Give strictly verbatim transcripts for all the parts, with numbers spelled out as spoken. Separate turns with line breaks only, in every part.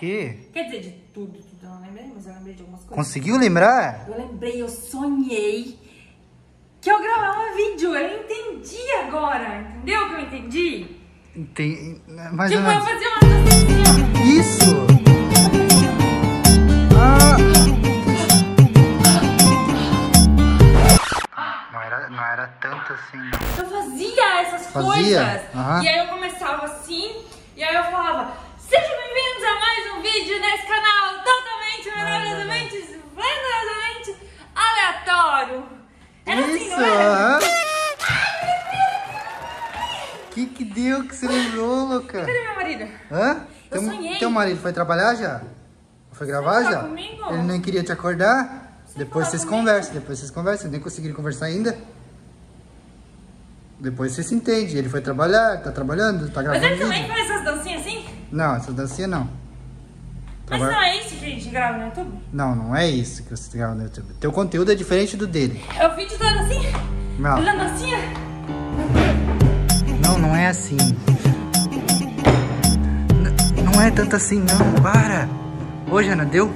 quê?
Quer dizer, de tudo, tudo eu não lembrei, mas eu lembrei de algumas coisas.
Conseguiu lembrar?
Eu lembrei, eu sonhei que eu gravava vídeo. Eu entendi agora, entendeu o que eu entendi?
Tem... Mais
Tipo,
ou
eu
menos.
fazia uma dancinha.
Isso! Ah! Não era, não era tanto assim.
Eu fazia essas
Fazia?
coisas.
Aham.
E aí eu começava assim, e aí eu falava: sejam bem-vindos a mais um vídeo nesse canal totalmente, maravilhosamente, verdadeiramente aleatório. Era assim,
Isso!
não era?
Aham. Que que deu que você lembrou, louca?
Cadê meu marido?
Hã?
Eu
Teu,
sonhei.
teu marido foi trabalhar já? Foi gravar
tá
já?
comigo?
Ele nem queria te acordar?
Você
Depois
fala
vocês
comigo?
conversam, depois vocês conversam, nem conseguiram conversar ainda. Depois você se entende, ele foi trabalhar, tá trabalhando, tá
Mas
gravando
ele também
vídeo.
faz essas dancinhas assim?
Não, essa dancinha não.
Mas
Traba-
não é isso que a gente grava no YouTube?
Não, não é isso que você grava no YouTube. Teu conteúdo é diferente do dele.
É o vídeo todo assim?
Não.
Toda dancinha?
Não, não é assim. N- não é tanto assim, não. Para. Ô, Jana, deu?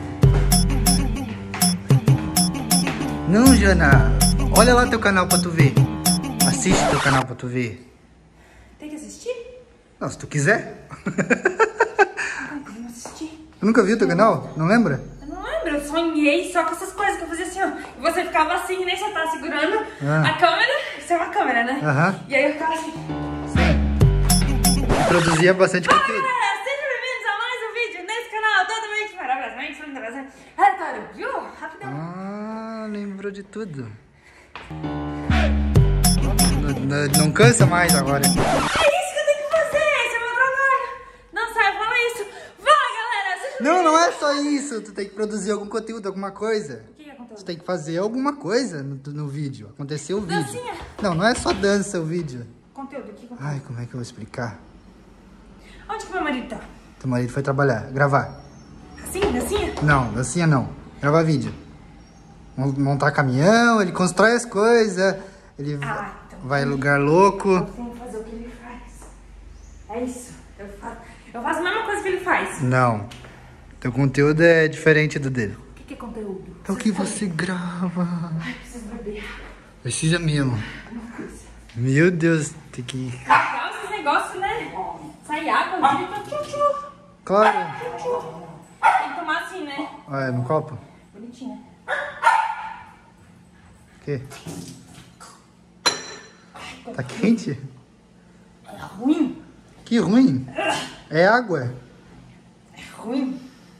Não, Jana. Olha lá teu canal pra tu ver. Assiste teu canal pra tu ver.
Tem que assistir?
Não, se tu quiser.
Ai, vamos assistir.
Tu nunca viu teu canal? Não lembra?
Eu não lembro, eu sonhei só com essas coisas que eu fazia assim, ó. E você ficava assim, que nem você tá segurando
Ah.
a câmera. Isso é uma câmera, né?
Aham.
E aí eu ficava assim.
Sim. E produzia bastante
Olá,
conteúdo.
galera, sejam bem-vindos a mais um vídeo nesse canal totalmente maravilhosamente maravilhosamente aleatório. Viu? Rapidão.
Ah, lembrou de tudo. Não, não- não cansa mais agora.
É isso que eu tenho que fazer, esse é meu trabalho. Não sai, fala isso. Vai, galera, sejam
Não, não é
bem-vindos.
só isso. Tu tem que produzir algum conteúdo, alguma coisa.
O que é conteúdo?
Tu tem que fazer alguma coisa no, no vídeo. Aconteceu o vídeo.
Dancinha.
Não, não é só dança o vídeo.
Conteúdo, que conteúdo?
Ai, como é que eu vou explicar?
Onde que meu marido tá?
Teu marido foi trabalhar, gravar.
Assim, dancinha?
Não, dancinha não. Gravar vídeo. Mon- Montar caminhão, ele constrói as coisas. Ele va-
Ah, então.
vai em lugar louco.
Eu tenho que fazer o que ele faz. É isso. Eu faço, eu faço a mesma coisa que ele faz.
Não. Teu conteúdo é diferente do dele.
O que, que é conteúdo?
É o que você grava.
Ai, preciso beber.
Precisa mesmo. Meu Deus, tem que...
Legal esse negócio, né? Sai água, fica tchu-tchu.
Claro.
Tchu-tchu. Tem que tomar assim, né?
Olha, no copo.
Bonitinho.
O quê? Tá quente?
É ruim.
Que ruim. É água.
É ruim.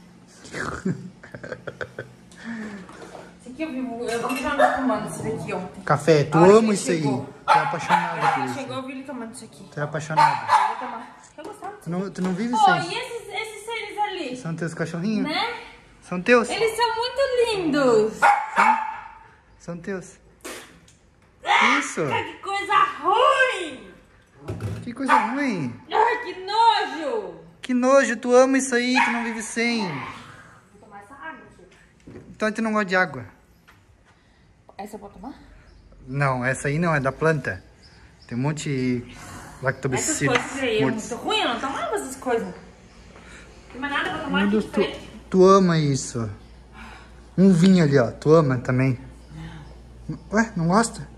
Esse aqui eu vivo, eu vi já me tomando esse daqui ontem.
Café, tu
A hora que
ama
ele
isso aí.
chegou.
Tu é apaixonada por
Ele
isso.
chegou, eu vi ele tomando isso aqui.
Tu é apaixonada.
Eu vou tomar. Eu gostava disso.
Tu não, tu não vive
Pô,
sem.
e esses, esses seres ali?
São teus cachorrinhos?
Né?
São teus?
Eles são muito lindos.
São teus. Isso.
Ai, que coisa ruim.
Que coisa ruim.
Ai, que nojo.
Que nojo, tu ama isso aí, tu não vive sem.
Vou tomar essa água aqui.
Então tu não gosta de água.
Essa eu vou tomar?
Não, essa aí não, é da planta. Tem um monte de
Essas
lactobacillus.
coisas aí é muito ruim, eu não tomava essas coisas. Não tem mais nada pra tomar
Meu
aqui
Deus, tu,
diferente.
tu ama isso. Um vinho ali, ó. Tu ama também. Ué, não gosta?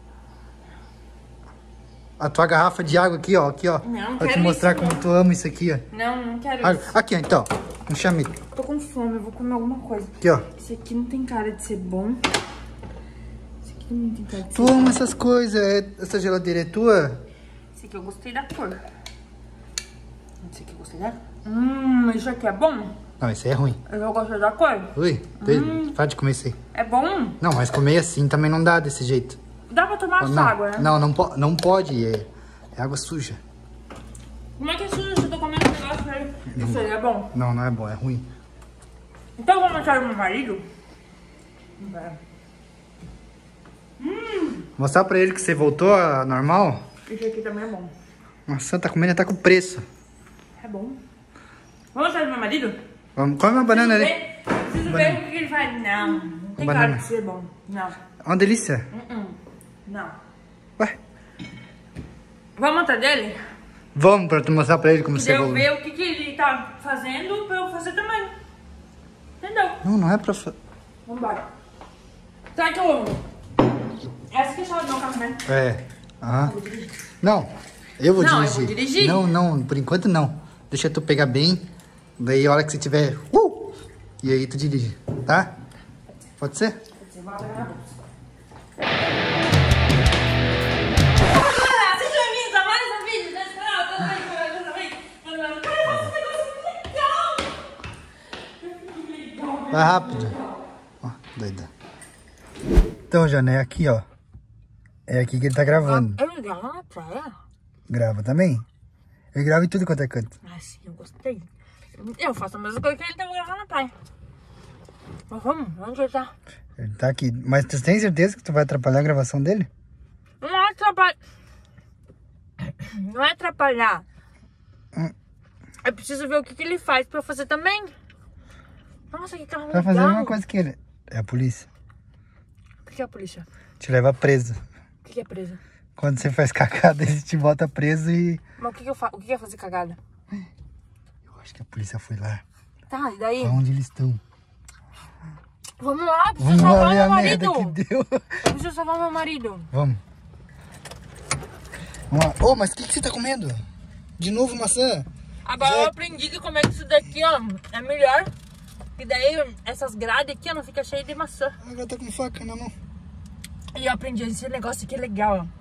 A tua garrafa de água aqui, ó. Aqui, ó.
Não,
pra te
quero
mostrar
isso,
como
não.
tu ama isso aqui, ó.
Não, não quero
Ah,
isso.
aqui, ó, então. Um chamito.
Tô com fome, eu vou comer alguma coisa.
Aqui, ó.
Esse aqui não tem cara de ser bom. Esse aqui também tem cara de ser
Tu ama essas coisas. é- Essa geladeira é tua?
Esse aqui eu gostei da cor. Esse aqui eu gostei da cor. Hum, isso aqui é bom?
Não, isso aí é ruim.
Eu gostei da cor.
Ui, hum. para de comer isso aí.
É bom?
Não, mas comer assim também não dá desse jeito.
Dá pra tomar essa
não,
água, né?
não, não, po não pode. É, é água suja.
Como é que é sujo se eu tô comendo um negócio aí? Isso aí é bom.
Não, não é bom, é ruim.
Então vamos mostrar pro meu marido? Vai.
Mostrar pra ele que você voltou a normal?
Esse aqui também é bom.
Nossa, tá comendo até com preço.
É bom. Vamos mostrar pro meu marido?
Vamos, come uma banana ali.
Ver- Preciso ver o que ele faz. Não, não tem
Banana.
cara de ser bom. Não.
É uma delícia.
Uh-uh. Não.
Ué,
Vamos mostrar dele?
vamos pra tu mostrar pra ele como
Pra
você
eu
evoluiu.
ver o que, que ele tá fazendo pra eu fazer também. Entendeu?
Não, não é pra... fa-
Vambora. Será que eu... Essa que é a chave do meu carro, né?
É. Aham. Não, eu vou
Não, eu
dirigir.
vou dirigir.
Não, não, por enquanto não. Deixa tu pegar bem. Daí a hora que você tiver... Uh! E aí tu dirige, tá? Pode ser?
Você vai pegar na bolsa. Olá, sejam bem-vindos a mais um vídeo desse canal. Todo mundo também. Cara, esse negócio é muito legal.
Vai rápido. Ó, doida. Então, Jana, é aqui, ó. É aqui que ele tá gravando.
Ele grava na praia?
Grava também? Ele grava em tudo quanto é canto.
Ah, sim, eu gostei. Eu faço a mesma coisa que ele tava gravando na praia. Mas vamos, onde ele tá?
Ele tá aqui. Mas tu tem certeza que tu vai atrapalhar a gravação dele?
Não é atrapalhar. Não é atrapalhar.
Hum.
Eu preciso ver o que, que ele faz pra eu fazer também. Nossa, que carro
Vai
legal.
fazer a mesma coisa que ele. É a polícia.
O que é a polícia?
Te leva preso.
O que, que é presa?
Quando você faz cagada, eles te botam preso e...
Mas o que, que eu faço? O que, que é fazer cagada?
Eu acho que a polícia foi lá.
Tá, e daí?
Onde eles estão?
Vamos lá, preciso
Vamos lá
salvar
ver
meu
a merda
marido.
que deu.
Eu preciso salvar meu marido.
Vamos. Vamos lá. Ô, mas o que, que você tá comendo? De novo maçã?
Agora
Já-
eu aprendi que comer isso daqui, ó, é melhor. E daí essas grades aqui, ó, não fica cheio de maçã.
Agora tá com faca na mão.
E eu aprendi esse negócio aqui é legal, ó.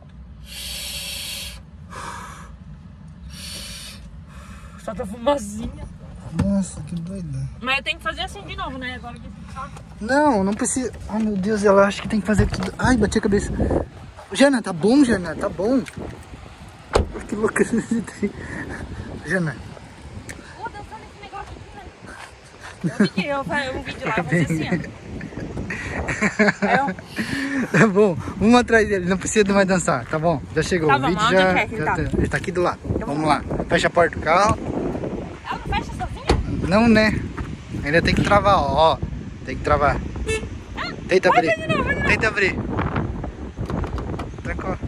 Solta fumacinha.
Nossa, que doida.
Mas eu tenho que fazer assim de novo, né? Agora que tá.
Não, não precisa. Ai, meu Deus, ela acha que tem que fazer tudo. Ai, bati a cabeça. Jana, tá bom, Jana? Tá bom. Que louca você tem. Jana.
Ô, dançando esse negócio aqui, né? Eu vi eu fazer um vídeo lá, eu vou fazer assim, ó. Aí eu...
Tá bom, vamos atrás dele. Não precisa mais dançar, tá bom? Já chegou.
Tá
o
bom,
vídeo
onde
já,
é que ele
já
tá?
tá. Ele tá aqui do lado. Vamos lá. Fecha a porta do carro.
Ela não fecha sozinha?
Não, né? Ainda tem que travar, ó. ó. Tem que travar. Tenta
Vai,
abrir.
vai de novo, vai de novo.
Tenta abrir. Trancou.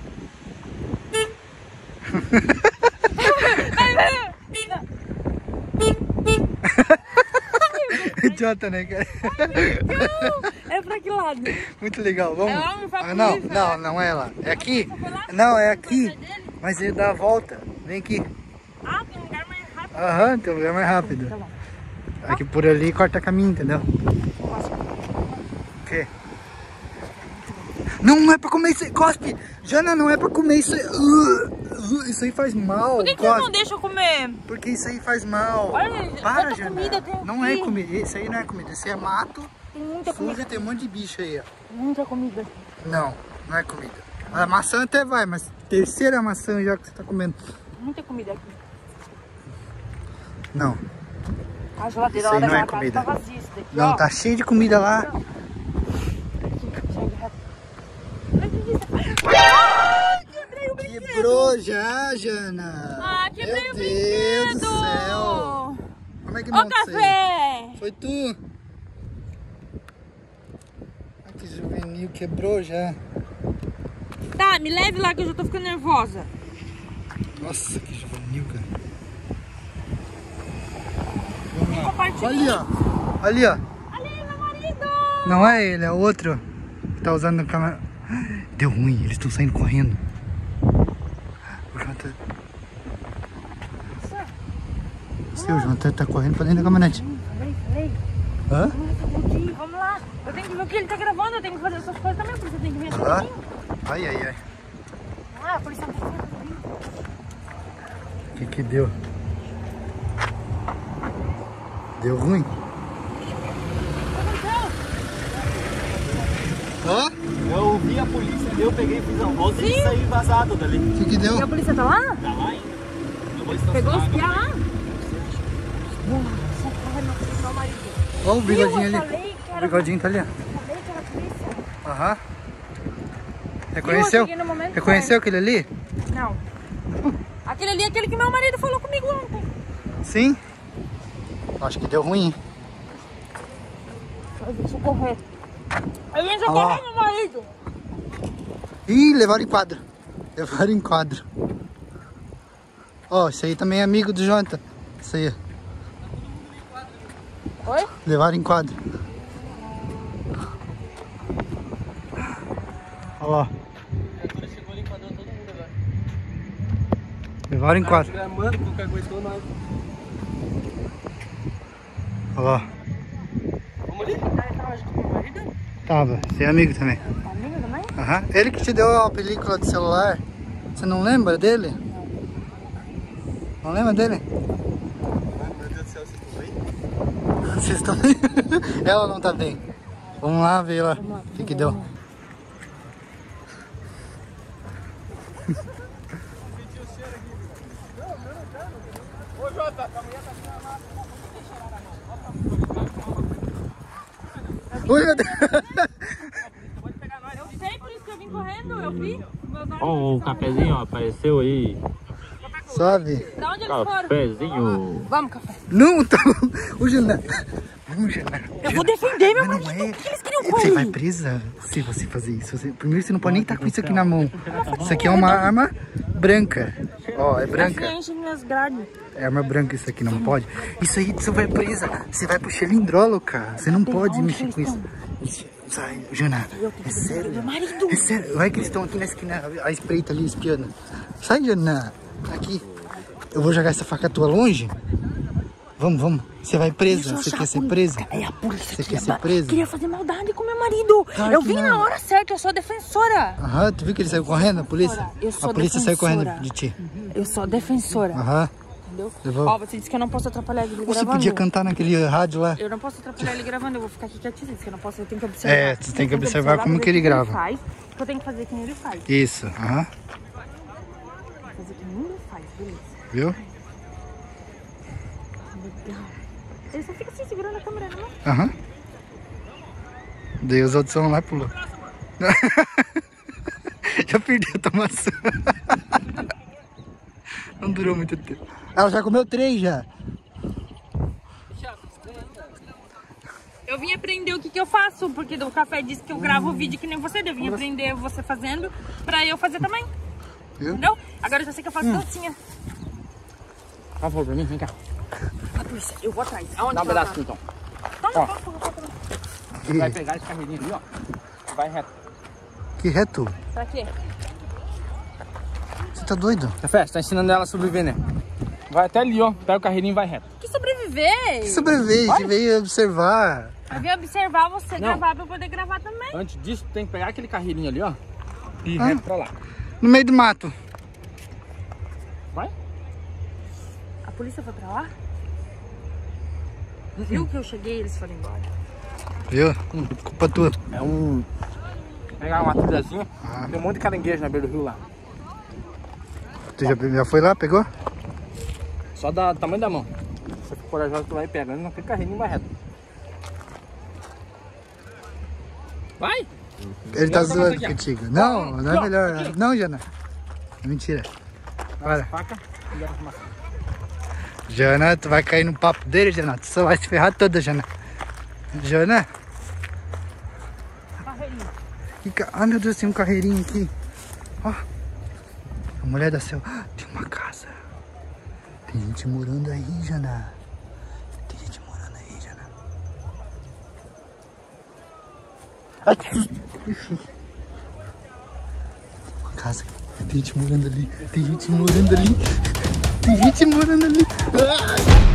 Vai, vai.
Idiota, né, cara?
É pra que lado?
Muito legal, vamos.
É lá no Papo
Ah, não,
Livre,
não,
né?
não é lá. É aqui. Não, é aqui. Mas ele dá a volta. Vem aqui.
Ah, tem um lugar mais rápido.
Aham, tem um lugar mais rápido.
Tá bom.
Aqui por ali corta caminho, entendeu? O quê? Não, não é pra comer isso aí. Cospe! Jana, não é pra comer isso aí. Uh, uh, isso aí faz mal.
Por que, que
Cospe.
você não deixa eu comer?
Porque isso aí faz mal.
Olha,
Para,
quanta
Jana.
comida tem
Não
aqui.
é comida. Isso aí não é comida. Isso é mato.
Tem muita
Suja,
comida.
tem um monte de bicho aí, ó.
Muita comida.
Não, não é comida. A maçã até vai, mas terceira maçã já que você tá comendo.
Muita comida aqui.
Não,
A geladeira
Isso
lá
aí não é
daquela casa
comida.
tá vazia. Isso daqui,
não,
ó.
tá cheio de comida lá.
Ai, quebrei o brinquedo.
Quebrou já, Jana.
Ah, quebrei
Meu
o
Deus
brinquedo.
do céu. Como é que
Ô,
monta isso aí?
café.
Foi tu? Ah, que juvenil, quebrou já.
Tá, me leve lá que eu já tô ficando nervosa.
Nossa, que juvenil, cara.
Compartilha.
Ali, ó. Ali, ó.
Ali, meu marido.
Não é ele, é outro. Que tá usando a câmera. Deu ruim, eles estão saindo correndo. O Jonathan... Seu Jonathan tá correndo pra dentro da caminhonete.
Falei, falei.
Hã?
Vamos, vamos lá. Eu tenho que ver o que ele tá gravando. Eu tenho que fazer essas coisas também. Por isso eu tenho que ver esse
Hã?
vídeo.
Ai, ai, ai.
Ah, por isso eu tenho que ver.
O que que deu? Deu ruim? Hã?
Eu vi a polícia ali, eu peguei e fiz a volta
Sim.
e saí vazado dali.
O que que
E a
deu?
polícia tá lá?
Tá lá ainda. Eu vou
Pegou os
estacionar.
piá lá? Nossa, cara, meu, meu marido.
Ó o bigodinho
Viu? Eu
ali.
falei que
O
era-
bigodinho tá ali, ó.
Falei que era polícia.
Aham. Reconheceu?
cheguei no momento
Reconheceu aquele ali?
Não. Aquele ali é aquele que meu marido falou comigo ontem.
Sim. Acho que deu ruim, hein?
Eu vim socorrer. Eu vim socorrer
Ó.
meu marido.
Ih, levaram em quadro. Levaram em quadro. Ó, esse aí também é amigo do Jonathan. Isso aí.
Oi?
Levaram em quadro. Olha lá.
Chegou ali, enquadrou todo mundo agora.
Levaram em quadro.
Gramando, porque aguentou nós.
Olha lá.
Vamos ali?
Tava. Você é amigo também.
Amigo também?
Aham. Ele que te deu a película de celular. Você não lembra dele? Não lembra dele?
Meu Deus do céu, vocês estão bem?
Vocês estão bem? Ela não tá bem. Vamos lá ver lá o que que deu.
Ô, Jota,
Ui, meu Deus.
Eu sei, por isso que eu vim correndo, eu vi.
Ó, oh, o cafezinho ó, apareceu aí.
Sobe.
Da onde eles foram?
Cafezinho.
Vamos, café.
Não, tá. O Jana. Vamos, Jana.
Eu vou defender meu
Mas
marido.
não é.
O que eles queriam com
Você
ele?
vai presa se você fazer isso. Você... Primeiro você não pode nem estar com isso aqui na mão. Isso aqui é uma arma branca. Ó, é branca.
Enche minhas grades.
É arma branca isso aqui, não pode. Isso aí você vai presa. Você vai pro xilindrolo, cara. Você não pode mexer com isso. Sai, Jana. É sério.
Meu marido.
É sério. Vai que eles estão aqui na esquina. A espreita ali espiando. Sai, Jana. Aqui. Eu vou jogar essa faca tua longe. Vamos, vamos. Você vai presa. Você quer ser presa?
É a polícia.
Você
que
quer ser
ia-
presa?
Queria fazer maldade com meu marido.
Claro
eu
que
vim
não.
na hora certa, eu sou defensora.
Aham, tu viu que ele saiu correndo, a polícia?
Eu sou
A polícia saiu
defensora.
correndo de ti.
Eu sou defensora.
Aham.
Entendeu?
Levou.
Ó, você disse que eu não posso atrapalhar ele
Você
gravando.
podia cantar naquele rádio lá.
Eu não posso atrapalhar ele gravando, eu vou ficar aqui quietinho. Você disse que eu não posso, eu tenho que observar.
É, você tem que
Eu
observar como
pra
que ele
ver o
grava.
faz, que eu tenho que fazer que nem ele faz.
Isso, aham.
Fazer que nem ele faz, beleza.
Viu?
Legal. Ele só fica assim, segurando a câmera, não é?
Aham. Daí os outros vão lá e pulou. Já perdeu a tomação. Não durou muito tempo. Ela já comeu três já.
Eu vim aprender o que, que eu faço, porque o café disse que eu gravo o vídeo que nem você. Eu vim aprender você fazendo pra eu fazer também.
Viu?
Entendeu? Agora eu já sei que eu faço dancinha.
Por favor, pra mim, vem cá.
A polícia, eu vou atrás. Aonde
Dá um
que ela
pedaço
tá?
então.
Toma,
Ó.
toma, toma, toma.
Você vai pegar esse carreirinho ali, ó. Vai reto.
Que reto.
Pra quê?
Você tá doido?
Café, você tá ensinando ela a sobreviver, né? Vai até ali, ó. Pega o carreirinho e vai reto.
Que sobreviver?
Que sobrevive, veio observar.
Eu vim observar você
Não.
gravar pra eu poder gravar também.
Antes disso, tem que pegar aquele carreirinho ali, ó. E ir
Ah.
reto pra lá.
No meio do mato.
Vai?
A polícia foi pra lá? Viu que eu cheguei e eles foram embora.
Viu? Culpa tua.
É um... Pegar uma trilhazinha. Tem um monte de caranguejo na beira do rio lá.
Tu já, já foi lá, pegou?
Só dá do tamanho da mão. Se você for corajoso, tu vai e pega. Não tem carreirinho e vai reto. Vai!
Ele tá
Não,
zoando
aqui, ó.
contigo. Não, não é
Aqui, ó,
melhor.
aqui.
Não, Jana. É mentira. Para.
Faca e leva pra maçã.
Jana, tu vai cair no papo dele, Jana. Tu só vai se ferrar toda, Jana. Jana?
Carreirinho.
Que ca... Ai, meu Deus, tem um carreirinho aqui. Ó. A mulher da céu. Tem uma casa. Tem gente morando aí, Jana. Tem gente morando aí, Jana. Ai, que susto. Uma casa. Tem gente morando ali. Tem gente morando ali. Tem gente morando ali. Ah!